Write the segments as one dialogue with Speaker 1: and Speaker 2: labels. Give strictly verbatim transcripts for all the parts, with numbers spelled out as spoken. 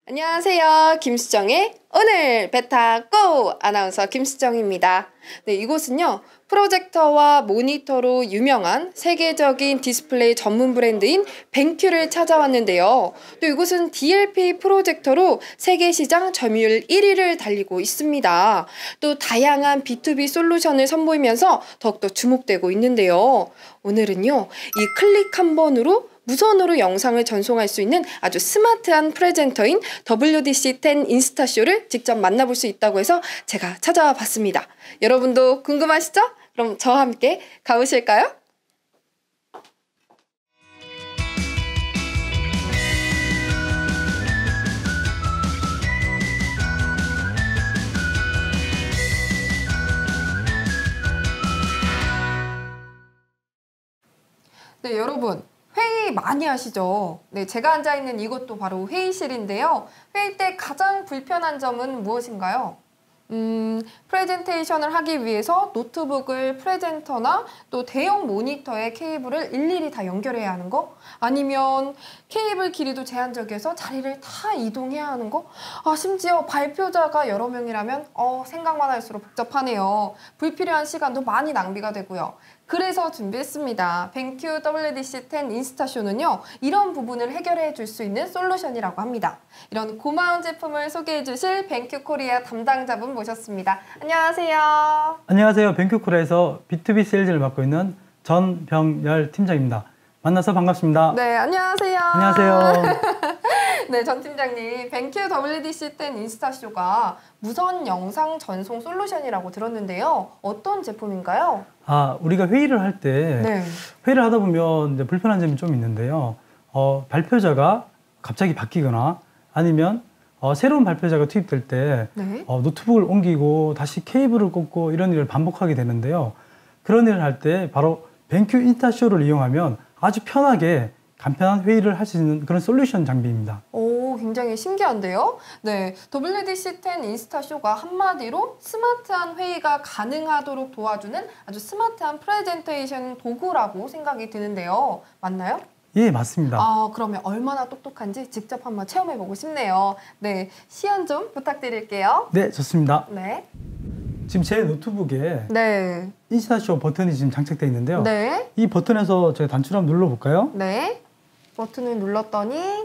Speaker 1: 안녕하세요. 김수정의 오늘 베타 고! 아나운서 김수정입니다. 네, 이곳은요. 프로젝터와 모니터로 유명한 세계적인 디스플레이 전문 브랜드인 벤큐를 찾아왔는데요. 또 이곳은 디엘피 프로젝터로 세계 시장 점유율 일 위를 달리고 있습니다. 또 다양한 비투비 솔루션을 선보이면서 더욱더 주목되고 있는데요. 오늘은요. 이 클릭 한 번으로 무선으로 영상을 전송할 수 있는 아주 스마트한 프레젠터인 더블유디씨 텐 인스타쇼를 직접 만나볼 수 있다고 해서 제가 찾아와 봤습니다. 여러분도 궁금하시죠? 그럼 저와 함께 가보실까요? 네, 여러분. 회의 많이 하시죠? 네, 제가 앉아있는 이곳도 바로 회의실인데요. 회의 때 가장 불편한 점은 무엇인가요? 음, 프레젠테이션을 하기 위해서 노트북을 프레젠터나 또 대형 모니터에 케이블을 일일이 다 연결해야 하는 거? 아니면 케이블 길이도 제한적이어서 자리를 다 이동해야 하는 거? 아, 심지어 발표자가 여러 명이라면 어, 생각만 할수록 복잡하네요. 불필요한 시간도 많이 낭비가 되고요. 그래서 준비했습니다. 벤큐 더블유디씨 텐 인스타쇼는요. 이런 부분을 해결해 줄 수 있는 솔루션이라고 합니다. 이런 고마운 제품을 소개해 주실 벤큐 코리아 담당자분 모셨습니다. 안녕하세요.
Speaker 2: 안녕하세요. 벤큐 코리아에서 비투비 세일즈를 맡고 있는 전병열 팀장입니다. 만나서 반갑습니다.
Speaker 1: 네, 안녕하세요.
Speaker 2: 안녕하세요.
Speaker 1: 네, 전 팀장님. 벤큐 더블유디씨 텐 인스타쇼가 무선 영상 전송 솔루션이라고 들었는데요. 어떤 제품인가요?
Speaker 2: 아, 우리가 회의를 할 때
Speaker 1: 네.
Speaker 2: 회의를 하다 보면 이제 불편한 점이 좀 있는데요. 어, 발표자가 갑자기 바뀌거나 아니면 어, 새로운 발표자가 투입될 때
Speaker 1: 네.
Speaker 2: 어, 노트북을 옮기고 다시 케이블을 꽂고 이런 일을 반복하게 되는데요. 그런 일을 할 때 바로 벤큐 인스타쇼를 이용하면 아주 편하게 간편한 회의를 할 수 있는 그런 솔루션 장비입니다.
Speaker 1: 오, 굉장히 신기한데요? 네, 더블유디씨 텐 인스타쇼가 한마디로 스마트한 회의가 가능하도록 도와주는 아주 스마트한 프레젠테이션 도구라고 생각이 드는데요. 맞나요?
Speaker 2: 예, 맞습니다.
Speaker 1: 아, 그러면 얼마나 똑똑한지 직접 한번 체험해보고 싶네요. 네, 시연 좀 부탁드릴게요.
Speaker 2: 네, 좋습니다.
Speaker 1: 네.
Speaker 2: 지금 제 노트북에
Speaker 1: 네.
Speaker 2: 인스타쇼 버튼이 지금 장착되어 있는데요.
Speaker 1: 네.
Speaker 2: 이 버튼에서 제가 단추를 한번 눌러볼까요?
Speaker 1: 네. 버튼을 눌렀더니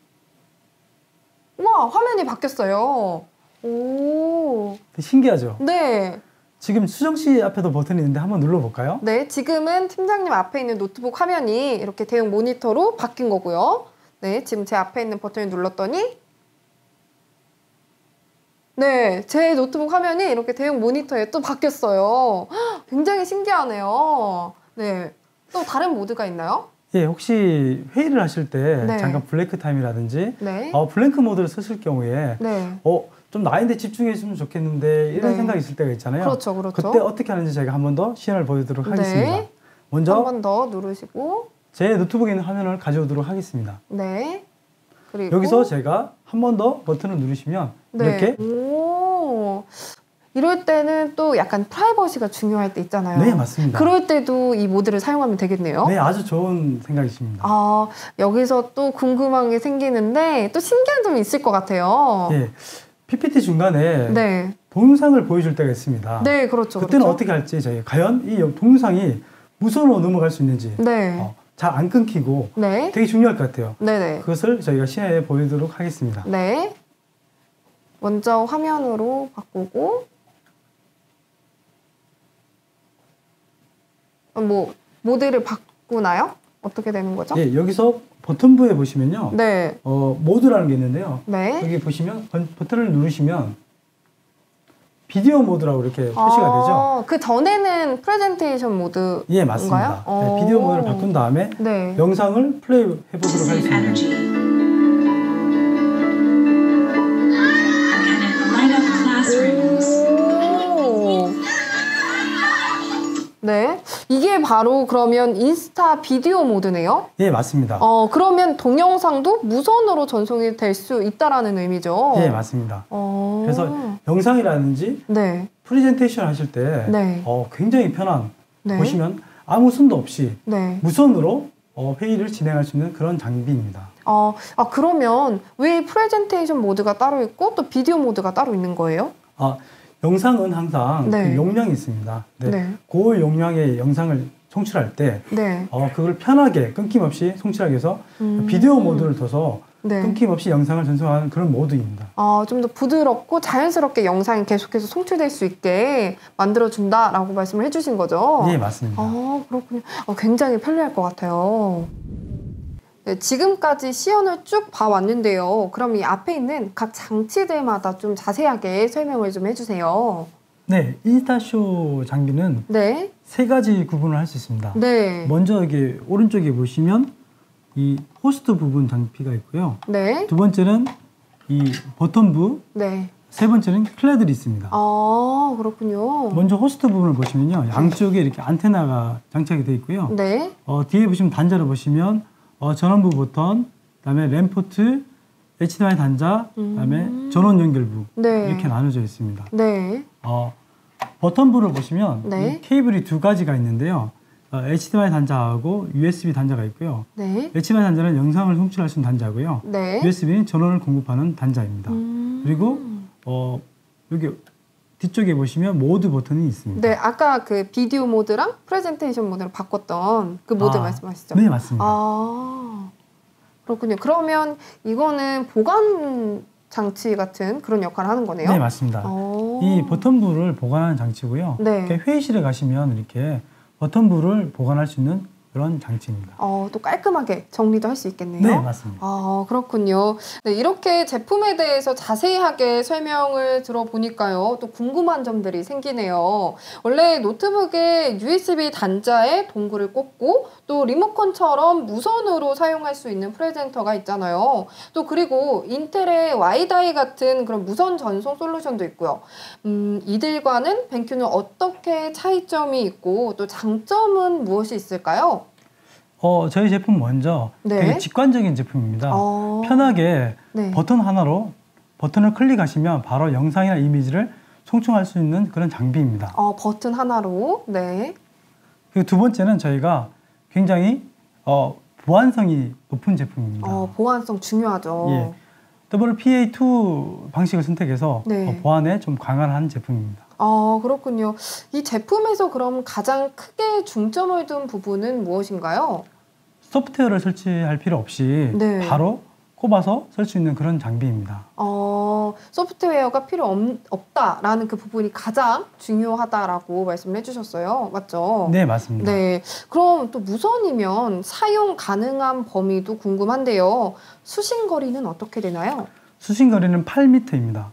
Speaker 1: 와, 화면이 바뀌었어요. 오.
Speaker 2: 신기하죠?
Speaker 1: 네.
Speaker 2: 지금 수정 씨 앞에도 버튼이 있는데 한번 눌러볼까요?
Speaker 1: 네, 지금은 팀장님 앞에 있는 노트북 화면이 이렇게 대형 모니터로 바뀐 거고요. 네, 지금 제 앞에 있는 버튼을 눌렀더니 네, 제 노트북 화면이 이렇게 대형 모니터에 또 바뀌었어요. 헉, 굉장히 신기하네요. 네, 또 다른 모드가 있나요?
Speaker 2: 예, 혹시 회의를 하실 때
Speaker 1: 네.
Speaker 2: 잠깐 블랭크 타임이라든지
Speaker 1: 네.
Speaker 2: 어, 블랭크 모드를 쓰실 경우에
Speaker 1: 네.
Speaker 2: 어, 좀 나인데 집중했으면 좋겠는데 이런
Speaker 1: 네.
Speaker 2: 생각이 있을 때가 있잖아요.
Speaker 1: 그렇죠, 그렇죠.
Speaker 2: 그때 어떻게 하는지 제가 한 번 더 시연을 보여드리도록 하겠습니다.
Speaker 1: 네.
Speaker 2: 먼저
Speaker 1: 한 번 더 누르시고
Speaker 2: 제 노트북에 있는 화면을 가져오도록 하겠습니다.
Speaker 1: 네. 그리고
Speaker 2: 여기서 제가 한 번 더 버튼을 누르시면
Speaker 1: 네.
Speaker 2: 이렇게
Speaker 1: 오. 이럴 때는 또 약간 프라이버시가 중요할 때 있잖아요.
Speaker 2: 네, 맞습니다.
Speaker 1: 그럴 때도 이 모드를 사용하면 되겠네요.
Speaker 2: 네, 아주 좋은 생각이십니다.
Speaker 1: 아, 여기서 또 궁금한 게 생기는데 또 신기한 점이 있을 것 같아요.
Speaker 2: 예, 피피티 중간에
Speaker 1: 네.
Speaker 2: 동영상을 보여줄 때가 있습니다.
Speaker 1: 네, 그렇죠.
Speaker 2: 그때는
Speaker 1: 그렇죠.
Speaker 2: 어떻게 할지 저희 과연 이 동영상이 무선으로 넘어갈 수 있는지
Speaker 1: 네.
Speaker 2: 어, 잘 안 끊기고
Speaker 1: 네.
Speaker 2: 되게 중요할 것 같아요.
Speaker 1: 네네.
Speaker 2: 그것을 저희가 시연해 보이도록 하겠습니다.
Speaker 1: 네. 먼저 화면으로 바꾸고 뭐 모드를 바꾸나요? 어떻게 되는 거죠?
Speaker 2: 예, 여기서 버튼부에 보시면요.
Speaker 1: 네.
Speaker 2: 어, 모드라는 게 있는데요.
Speaker 1: 네.
Speaker 2: 여기 보시면 번- 버튼을 누르시면 비디오 모드라고 이렇게 표시가 되죠.
Speaker 1: 아, 그 전에는 프레젠테이션 모드인가요?
Speaker 2: 예, 맞습니다. 네, 비디오 모드를 바꾼 다음에
Speaker 1: 네.
Speaker 2: 영상을 플레이 해보도록 하겠습니다.
Speaker 1: 오. 네. 이게 바로 그러면 인스타 비디오 모드네요?
Speaker 2: 예, 맞습니다.
Speaker 1: 어, 그러면 동영상도 무선으로 전송이 될 수 있다라는 의미죠?
Speaker 2: 예, 맞습니다.
Speaker 1: 어.
Speaker 2: 그래서 영상이라든지
Speaker 1: 네.
Speaker 2: 프레젠테이션 하실 때
Speaker 1: 네.
Speaker 2: 어, 굉장히 편한
Speaker 1: 네.
Speaker 2: 보시면 아무 손도 없이
Speaker 1: 네.
Speaker 2: 무선으로 어, 회의를 진행할 수 있는 그런 장비입니다.
Speaker 1: 아, 아 그러면 왜 프레젠테이션 모드가 따로 있고 또 비디오 모드가 따로 있는 거예요?
Speaker 2: 아, 영상은 항상
Speaker 1: 네.
Speaker 2: 그 용량이 있습니다. 네.
Speaker 1: 네.
Speaker 2: 그 용량의 영상을 송출할 때
Speaker 1: 네.
Speaker 2: 어, 그걸 편하게 끊김없이 송출하기 위해서
Speaker 1: 음.
Speaker 2: 비디오 모드를 둬서
Speaker 1: 네.
Speaker 2: 끊김없이 영상을 전송하는 그런 모드입니다.
Speaker 1: 아, 좀 더 부드럽고 자연스럽게 영상이 계속해서 송출될 수 있게 만들어준다라고 말씀을 해주신 거죠?
Speaker 2: 네, 맞습니다.
Speaker 1: 아, 그렇군요. 아, 굉장히 편리할 것 같아요. 네, 지금까지 시연을 쭉 봐왔는데요. 그럼 이 앞에 있는 각 장치들마다 좀 자세하게 설명을 좀 해주세요.
Speaker 2: 네, 인스타쇼 장비는
Speaker 1: 네.
Speaker 2: 세 가지 구분을 할 수 있습니다.
Speaker 1: 네.
Speaker 2: 먼저 여기 오른쪽에 보시면 이 호스트 부분 장비가 있고요.
Speaker 1: 네.
Speaker 2: 두 번째는 이 버튼부,
Speaker 1: 네.
Speaker 2: 세 번째는 클레들이 있습니다.
Speaker 1: 아, 그렇군요.
Speaker 2: 먼저 호스트 부분을 보시면요, 양쪽에 이렇게 안테나가 장착이 되어 있고요.
Speaker 1: 네.
Speaker 2: 어, 뒤에 보시면 단자를 보시면 어, 전원부 버튼, 그다음에 램포트, 에이치디엠아이 단자, 그다음에
Speaker 1: 음.
Speaker 2: 전원 연결부
Speaker 1: 네.
Speaker 2: 이렇게 나눠져 있습니다.
Speaker 1: 네.
Speaker 2: 어, 버튼부를 보시면
Speaker 1: 네.
Speaker 2: 이 케이블이 두 가지가 있는데요. 어, 에이치디엠아이 단자하고 유에스비 단자가 있고요.
Speaker 1: 네.
Speaker 2: 에이치디엠아이 단자는 영상을 송출할 수 있는 단자고요.
Speaker 1: 네.
Speaker 2: 유에스비는 전원을 공급하는 단자입니다.
Speaker 1: 음.
Speaker 2: 그리고 어, 여기 뒤쪽에 보시면 모드 버튼이 있습니다.
Speaker 1: 네, 아까 그 비디오 모드랑 프레젠테이션 모드를 바꿨던 그 모드
Speaker 2: 아,
Speaker 1: 말씀하시죠?
Speaker 2: 네, 맞습니다.
Speaker 1: 아, 그렇군요. 그러면 이거는 보관 장치 같은 그런 역할을 하는 거네요?
Speaker 2: 네, 맞습니다.
Speaker 1: 오.
Speaker 2: 이 버튼부를 보관하는 장치고요.
Speaker 1: 네.
Speaker 2: 이렇게 회의실에 가시면 이렇게 버튼부를 보관할 수 있는 그런 장치입니다.
Speaker 1: 어, 또 깔끔하게 정리도 할 수 있겠네요.
Speaker 2: 네, 맞습니다.
Speaker 1: 아, 그렇군요. 네, 이렇게 제품에 대해서 자세하게 설명을 들어보니까요. 또 궁금한 점들이 생기네요. 원래 노트북에 유에스비 단자에 동글을 꽂고 또 리모컨처럼 무선으로 사용할 수 있는 프레젠터가 있잖아요. 또 그리고 인텔의 와이다이 같은 그런 무선 전송 솔루션도 있고요. 음, 이들과는 벤큐는 어떻게 차이점이 있고 또 장점은 무엇이 있을까요?
Speaker 2: 어, 저희 제품 먼저
Speaker 1: 네.
Speaker 2: 되게 직관적인 제품입니다.
Speaker 1: 어...
Speaker 2: 편하게
Speaker 1: 네.
Speaker 2: 버튼 하나로 버튼을 클릭하시면 바로 영상이나 이미지를 송출할 수 있는 그런 장비입니다.
Speaker 1: 어, 버튼 하나로. 네.
Speaker 2: 그리고 두 번째는 저희가 굉장히 어, 보안성이 높은 제품입니다.
Speaker 1: 어, 보안성 중요하죠.
Speaker 2: 예. 더블유피에이 투 방식을 선택해서
Speaker 1: 네.
Speaker 2: 어, 보안에 좀 강화한 제품입니다.
Speaker 1: 아, 그렇군요. 이 제품에서 그럼 가장 크게 중점을 둔 부분은 무엇인가요?
Speaker 2: 소프트웨어를 설치할 필요 없이
Speaker 1: 네.
Speaker 2: 바로 꼽아서 쓸 수 있는 그런 장비입니다.
Speaker 1: 어, 소프트웨어가 필요 없, 없다라는 그 부분이 가장 중요하다라고 말씀을 해주셨어요. 맞죠?
Speaker 2: 네, 맞습니다.
Speaker 1: 네. 그럼 또 무선이면 사용 가능한 범위도 궁금한데요. 수신거리는 어떻게 되나요?
Speaker 2: 수신거리는 팔 미터입니다.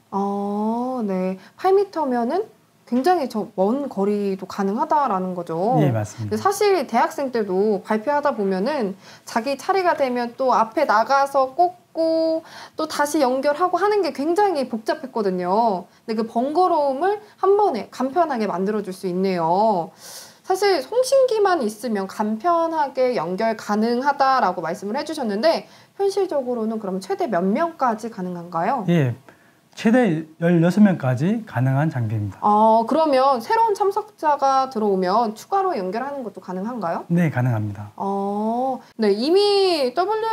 Speaker 1: 아, 네. 팔 미터면은 굉장히 저 먼 거리도 가능하다라는 거죠.
Speaker 2: 예, 맞습니다.
Speaker 1: 근데 사실 대학생 때도 발표하다 보면은 자기 차례가 되면 또 앞에 나가서 꽂고 또 다시 연결하고 하는 게 굉장히 복잡했거든요. 근데 그 번거로움을 한 번에 간편하게 만들어줄 수 있네요. 사실 송신기만 있으면 간편하게 연결 가능하다라고 말씀을 해주셨는데 현실적으로는 그럼 최대 몇 명까지 가능한가요?
Speaker 2: 예, 최대 열여섯 명까지 가능한 장비입니다.
Speaker 1: 아, 그러면 새로운 참석자가 들어오면 추가로 연결하는 것도 가능한가요?
Speaker 2: 네, 가능합니다.
Speaker 1: 아, 네, 이미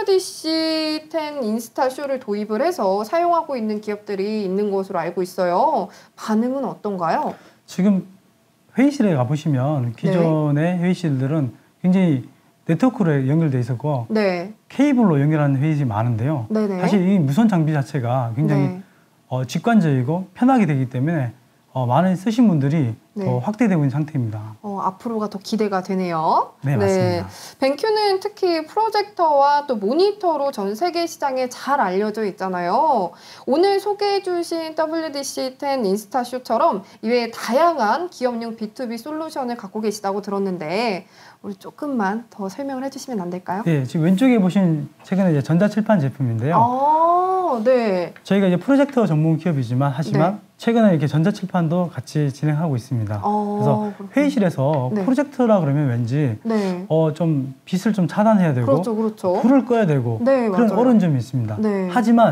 Speaker 1: 더블유디씨 텐 인스타쇼를 도입을 해서 사용하고 있는 기업들이 있는 것으로 알고 있어요. 반응은 어떤가요?
Speaker 2: 지금 회의실에 가보시면 기존의 회의실들은 굉장히 네트워크로 연결돼 있었고
Speaker 1: 네.
Speaker 2: 케이블로 연결하는 회의실이 많은데요.
Speaker 1: 네네.
Speaker 2: 사실 이 무선 장비 자체가 굉장히
Speaker 1: 네.
Speaker 2: 어, 직관적이고 편하게 되기 때문에 어, 많은 쓰신 분들이
Speaker 1: 네.
Speaker 2: 더 확대되고 있는 상태입니다.
Speaker 1: 어, 앞으로가 더 기대가 되네요.
Speaker 2: 네, 맞습니다.
Speaker 1: 벤큐는 특히 프로젝터와 또 모니터로 전 세계 시장에 잘 알려져 있잖아요. 오늘 소개해 주신 더블유디씨 텐 인스타쇼처럼 이외에 다양한 기업용 비투비 솔루션을 갖고 계시다고 들었는데 우리 조금만 더 설명을 해주시면 안 될까요?
Speaker 2: 네, 지금 왼쪽에 보신 최근에 이제 전자칠판 제품인데요.
Speaker 1: 아, 네.
Speaker 2: 저희가 이제 프로젝터 전문 기업이지만 하지만
Speaker 1: 네.
Speaker 2: 최근에 이렇게 전자칠판도 같이 진행하고 있습니다.
Speaker 1: 어,
Speaker 2: 그래서
Speaker 1: 그렇군요.
Speaker 2: 회의실에서
Speaker 1: 네.
Speaker 2: 프로젝터라 그러면 왠지
Speaker 1: 네.
Speaker 2: 어, 좀 빛을 좀 차단해야 되고
Speaker 1: 그렇죠, 그렇죠.
Speaker 2: 불을 꺼야 되고
Speaker 1: 네,
Speaker 2: 그런
Speaker 1: 맞아요.
Speaker 2: 어려운 점이 있습니다.
Speaker 1: 네.
Speaker 2: 하지만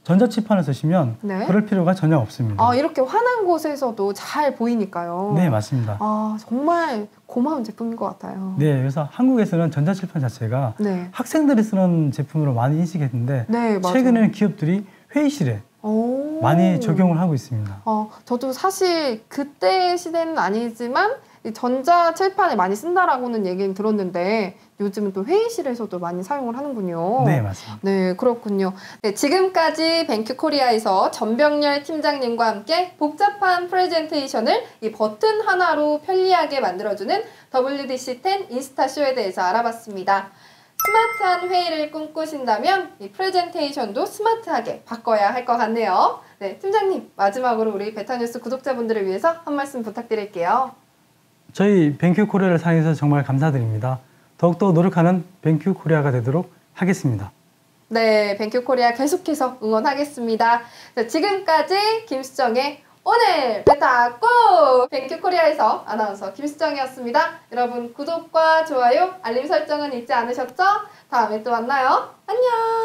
Speaker 2: 전자칠판을 쓰시면
Speaker 1: 네.
Speaker 2: 그럴 필요가 전혀 없습니다.
Speaker 1: 아, 이렇게 환한 곳에서도 잘 보이니까요.
Speaker 2: 네, 맞습니다.
Speaker 1: 아, 정말 고마운 제품인 것 같아요.
Speaker 2: 네, 그래서 한국에서는 전자칠판 자체가
Speaker 1: 네.
Speaker 2: 학생들이 쓰는 제품으로 많이 인식했는데
Speaker 1: 네, 맞아요.
Speaker 2: 최근에는 기업들이 회의실에
Speaker 1: 오.
Speaker 2: 많이 적용을 하고 있습니다.
Speaker 1: 어, 저도 사실 그때 시대는 아니지만 이 전자칠판을 많이 쓴다라고는 얘기는 들었는데 요즘은 또 회의실에서도 많이 사용을 하는군요.
Speaker 2: 네, 맞습니다.
Speaker 1: 네, 그렇군요. 네, 지금까지 뱅큐코리아에서 전병렬 팀장님과 함께 복잡한 프레젠테이션을 이 버튼 하나로 편리하게 만들어주는 더블유디씨 텐 인스타쇼에 대해서 알아봤습니다. 스마트한 회의를 꿈꾸신다면 이 프레젠테이션도 스마트하게 바꿔야 할 것 같네요. 네, 팀장님 마지막으로 우리 베타뉴스 구독자분들을 위해서 한 말씀 부탁드릴게요.
Speaker 2: 저희 뱅큐코리아를 사랑해서 정말 감사드립니다. 더욱더 노력하는 뱅큐코리아가 되도록 하겠습니다.
Speaker 1: 네, 뱅큐코리아 계속해서 응원하겠습니다. 자, 지금까지 김수정의 오늘 베타 고! 뱅큐코리아에서 아나운서 김수정이었습니다. 여러분 구독과 좋아요, 알림 설정은 잊지 않으셨죠? 다음에 또 만나요. 안녕!